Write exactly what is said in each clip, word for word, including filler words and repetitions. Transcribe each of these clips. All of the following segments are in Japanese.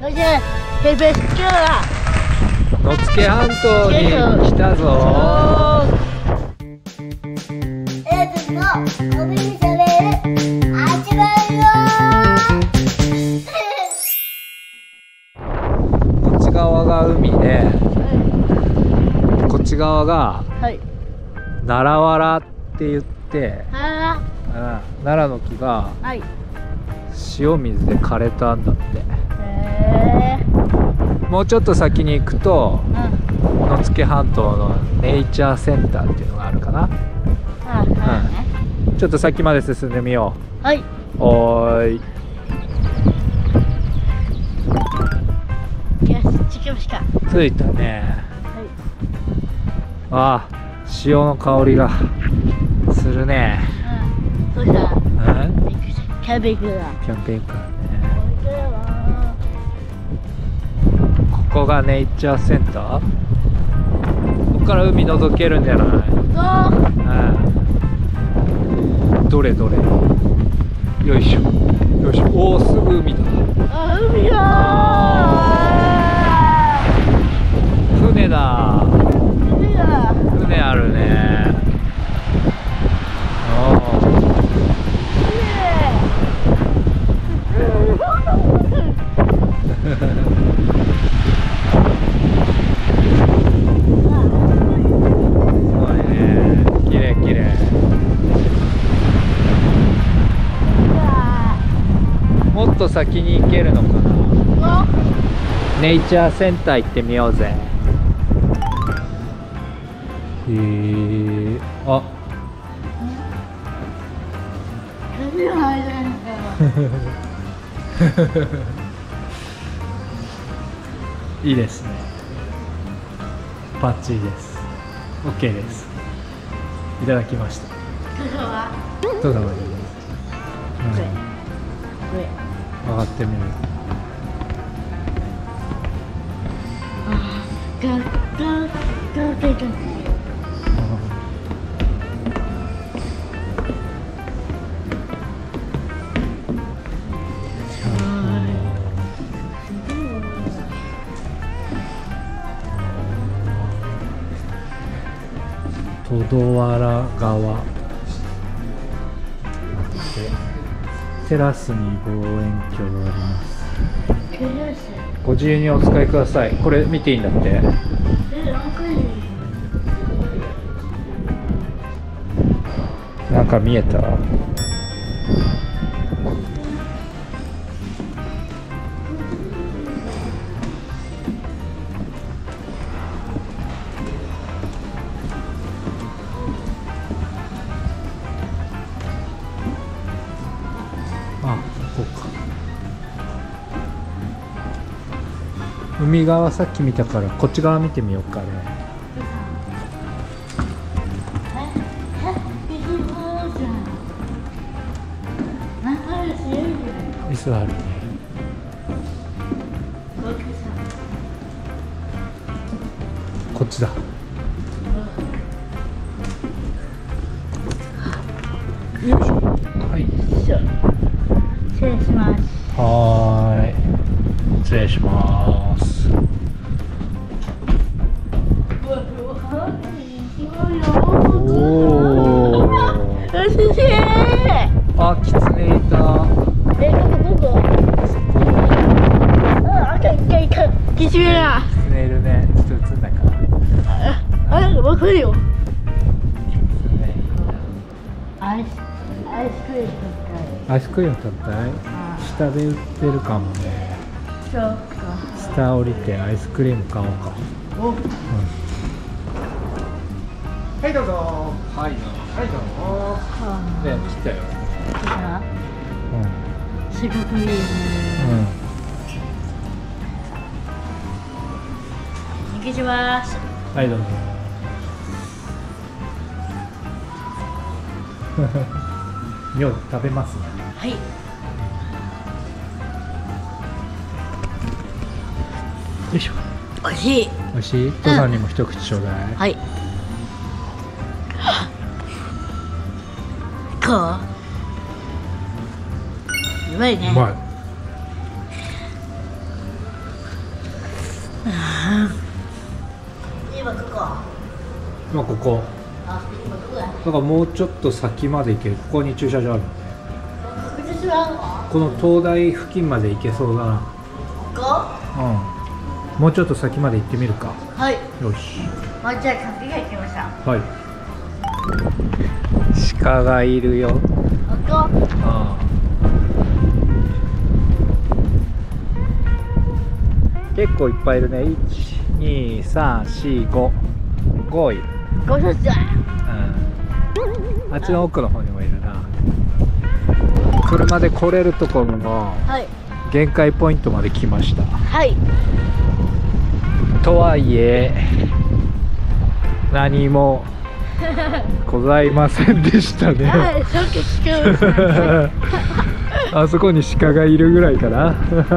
そしてヘベスキュラ野付半島に来たぞ。 エイブのお耳しゃべる始まるよこっち側が海で、こっち側がはい奈良藁って言って、 あうん、奈良の木がーはい塩水で枯れたんだって。 へえもうちょっと先に行くとうん野付半島のネイチャーセンターっていうのがあるかな。 あはいねちょっと先まで進んでみよはい。 う。おーい。 よし、着きました。は着いたね。 い。 ああ、塩の香りがするね。 うん。そうした。 うんキャベツだ。 キャンペーンカーね。 これは。 ここがネイチャーセンター。ここから海覗けるんじゃない？ そう。 うん。どれどれ。よいしょ。よいしょ。おお、すぐ海だ。 あ、海だー。 船だ。 海だ。 船あるね。おお。もっと先に行けるのかな。ネイチャーセンター行ってみようぜ。へえ、あ。 海入れんか。 いいですね。バッチリです。オッケーです。いただきました。 ここは。 どうだろう。うん、 上。 上がってみる。 あ、ガガガガガ。 トドワラ川。テラスに望遠鏡があります。ご自由にお使いください。これ見ていいんだって。なんか見えた？あ、ここか。海側さっき見たからこっち側見てみようかね。椅子あるね。こっちだ。よいしょ。はい。 失礼します。 はーい。失礼します。おお。あ、キツネいた。 え、どこどこ？あ、赤い赤い赤い。キツネだ。 キツネいるね。ちょっと映んないかな。 あ、あ、わかるよ。 キツネいアイスアイスクリーム食た。アイスクリーム食べたい？下で売ってるかもね。 べたい。そうか。 下降りてアイスクリーム買おうか。 お。 うん、はいどうぞ。はいどうぞ。はいどうぞ。ね、来たよ。 来た？ うん。 四角いね。 うん。 お願いします。 はいどうぞ。よう食べますね。 はい。 よいしょ。 美味しい。 美味しい？父さんにも一口ちょうだい。 はい。こう。うまいね。 うまい。 今ここあ、今どこだ。 だからもうちょっと先まで行ける。ここに駐車場ある。 確実はあるの？ この東大付近まで行けそうだな。 ここ？ うん、もうちょっと先まで行ってみるか。 はい。 よし。 まあ、じゃあ、カピが行きました。 はい。鹿がいるよ。 ここ？ ああ、結構いっぱいいるね。いち、に、さん、し、ご、ごいる。 ごひゃくだ。 うん。あっちの奥の方にもいるな。車で来れるところのはい。 限界ポイントまで来ました。 はい。 とはいえ何もございませんでしたね。 はい、さっき聞こえました。 あそこに鹿がいるぐらいかな。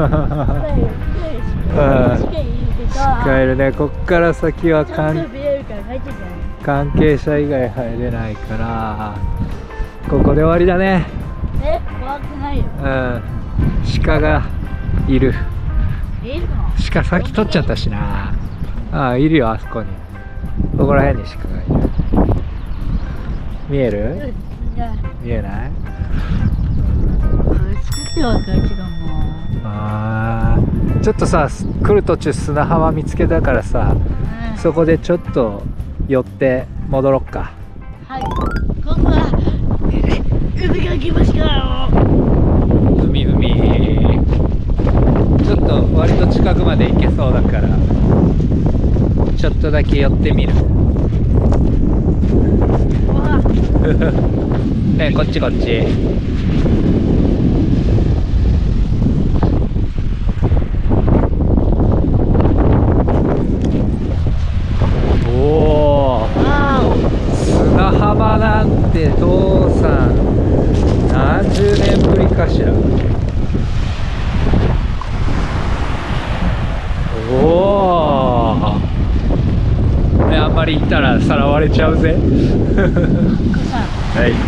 鹿いるね。こっから先は関関係者以外入れないからここで終わりだね。 え、怖くないよ。 うん、鹿がいる。 いるの？ 鹿先取っちゃったしな。ああ、いるよ、あそこに。ここら辺に鹿がいる。見える？見えない？あー、ちょっとさ、来る途中砂浜見つけたからさ、 うん、 そこでちょっと寄って戻ろっか。 はい、ここは海が来ましたよ。 海海ちょっと割と近くまで行けそうだからちょっとだけ寄ってみる。ねえ、こっちこっち。おお、砂浜なんて父さん何十年ぶりかしら。おお、ね、あんまり行ったらさらわれちゃうぜ。はい。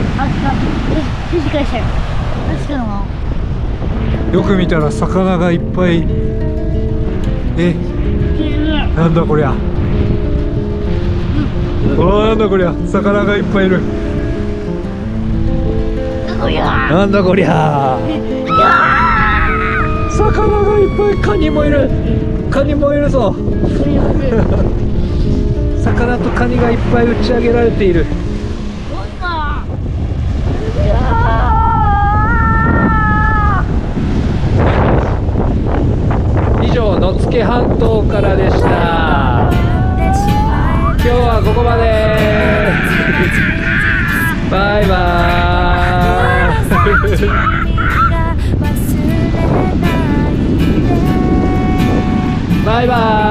よく見たら魚がいっぱい。え、なんだこりゃ。おお、なんだこりゃ。魚がいっぱいいる。なんだこりゃ。魚がいっぱい。カニもいる。カニもいるぞ。魚とカニがいっぱい打ち上げられている。以上、野付半島からでした。今日はここまで。バイバーイ。バイバーイ。